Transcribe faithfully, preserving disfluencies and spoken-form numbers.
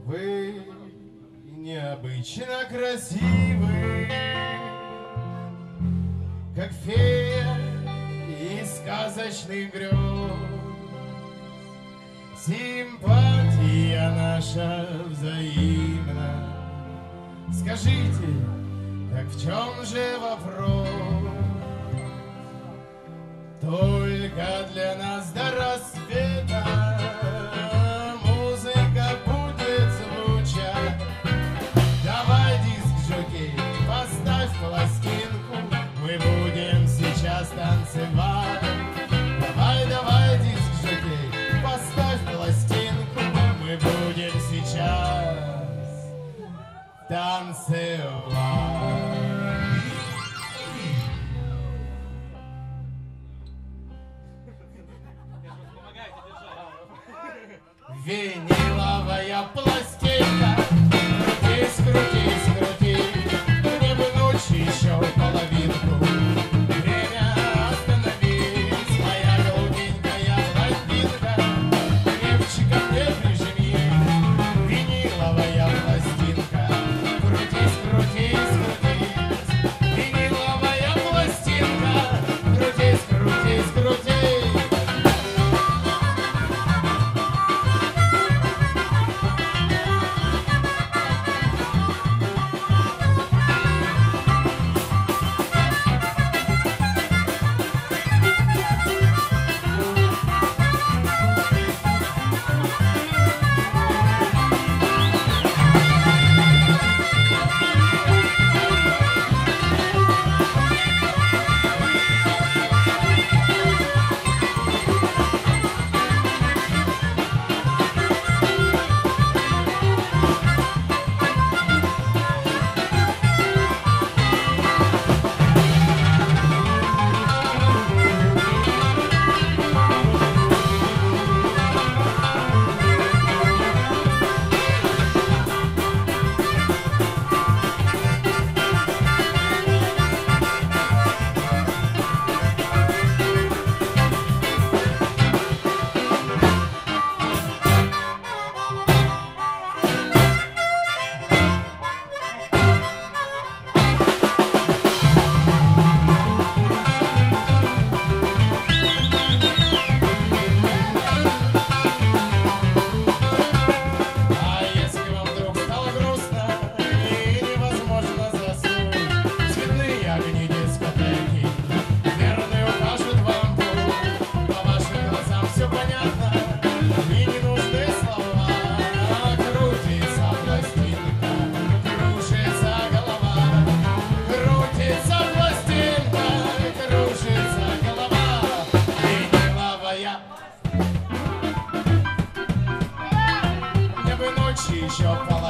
Вы необычно красивы, как фея из сказочных грез. Симпатия наша взаимна. Скажите, так в чем же вопрос? Только для нас до рассвета музыка будет звучать. Давай, диск-жокей, поставь пластинку, мы будем сейчас танцевать. Давай, давай, диск-жокей, поставь пластинку, мы будем сейчас танцевать. Виниловая пластинка, крутись, крутись, крутись, мне бы ночь еще половинку. Время остановись, моя голубенькая блондинка, крепче ко мне прижмись. Виниловая пластинка, крутись, крутись, крутись, виниловая пластинка, крутись, крутись, крутись. Еще